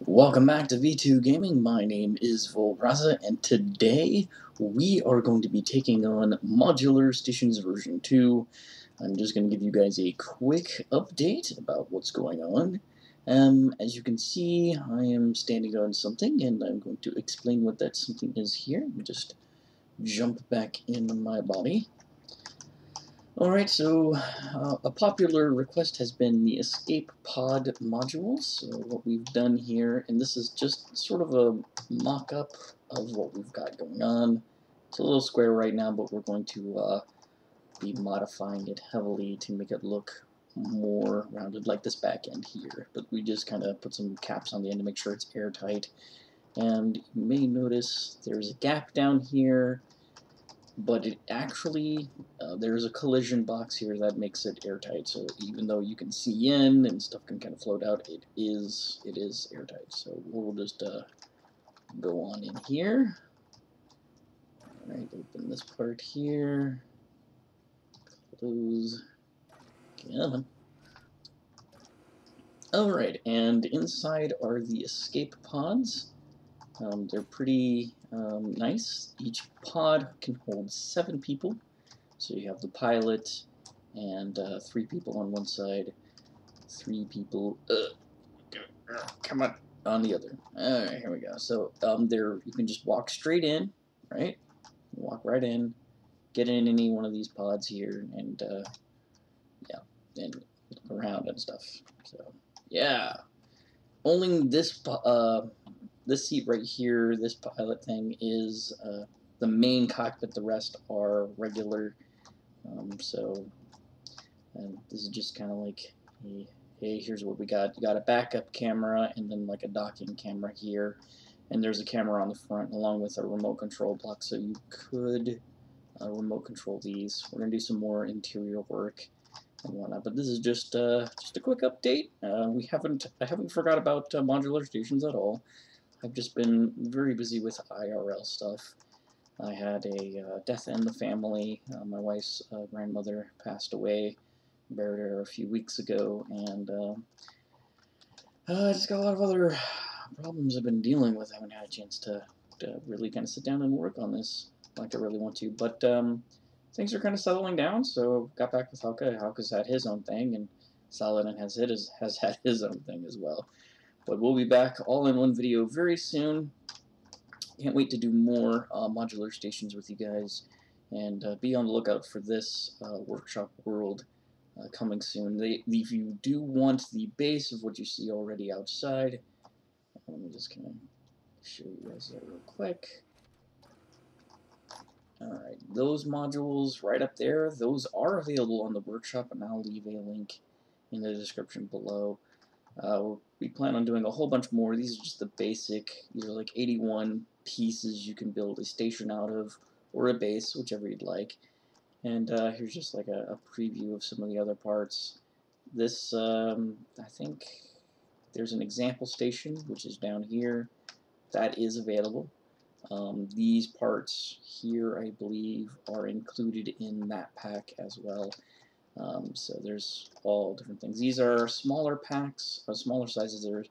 Welcome back to V2 Gaming. My name is Volraza, and today we are going to be taking on Modular Stations version 2. I'm just going to give you guys a quick update about what's going on. As you can see, I am standing on something, and I'm going to explain what that something is here. Let me just jump back into my body. Alright, so a popular request has been the escape pod modules. So what we've done here, and this is just sort of a mock-up of what we've got going on. It's a little square right now, but we're going to be modifying it heavily to make it look more rounded, like this back end here. But we just kind of put some caps on the end to make sure it's airtight. And you may notice there's a gap down here, but it actually, there's a collision box here that makes it airtight. So even though you can see in and stuff can kind of float out, it is airtight. So we'll just go on in here. All right, open this part here. Close. Come on. All right, and inside are the escape pods. They're pretty nice. Each pod can hold 7 people. So you have the pilot and 3 people on one side, 3 people, come on the other. Alright, here we go. So you can just walk straight in, right? Walk right in, get in any one of these pods here, and yeah, and look around and stuff. So yeah, only this this seat right here, this pilot thing, is the main cockpit. The rest are regular. This is just kind of like, hey, here's what we got. You got a backup camera and then like a docking camera here. And there's a camera on the front along with a remote control block, so you could remote control these. We're going to do some more interior work and whatnot, but this is just a quick update. I haven't forgot about modular stations at all. I've just been very busy with IRL stuff. I had a death in the family. My wife's grandmother passed away, buried her a few weeks ago, and I just got a lot of other problems I've been dealing with. I haven't had a chance to really kind of sit down and work on this like I really want to, but things are kind of settling down, so got back with Hauke. Hauke's had his own thing, and Saladin has had his own thing as well. But we'll be back all in one video very soon. Can't wait to do more modular stations with you guys, and be on the lookout for this workshop world coming soon. If you do want the base of what you see already outside, let me just kind of show you guys that real quick. Alright, those modules right up there, those are available on the workshop, and I'll leave a link in the description below. We plan on doing a whole bunch more. These are just the basic. These are like 81 pieces you can build a station out of, or a base, whichever you'd like. And here's just like a preview of some of the other parts. This, I think there's an example station, which is down here. That is available. These parts here, I believe, are included in that pack as well. So there's all different things. These are smaller packs, smaller sizes. They're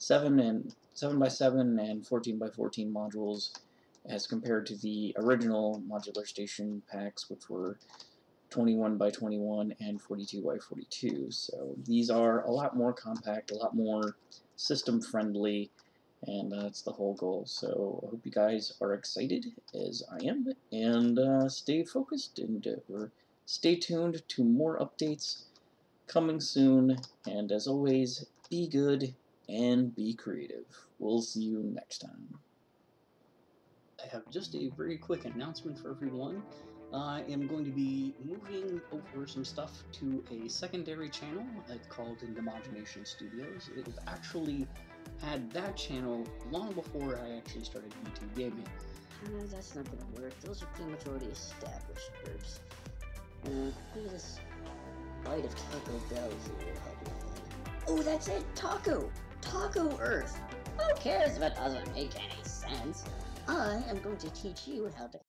7x7 and 14x14 modules, as compared to the original modular station packs, which were 21x21 and 42x42. So these are a lot more compact, a lot more system friendly, and that's the whole goal. So I hope you guys are excited as I am, and stay focused, and stay tuned to more updates coming soon. And as always, be good and be creative. We'll see you next time. I have just a very quick announcement for everyone. I am going to be moving over some stuff to a secondary channel called Imagination Studios. It actually had that channel long before I actually started V2 Gaming. That's not going to work. Those are pretty much already established groups. Look at this bite of Taco Bell here. Oh, that's it! Taco! Taco Earth! Who cares if it doesn't make any sense? I am going to teach you how to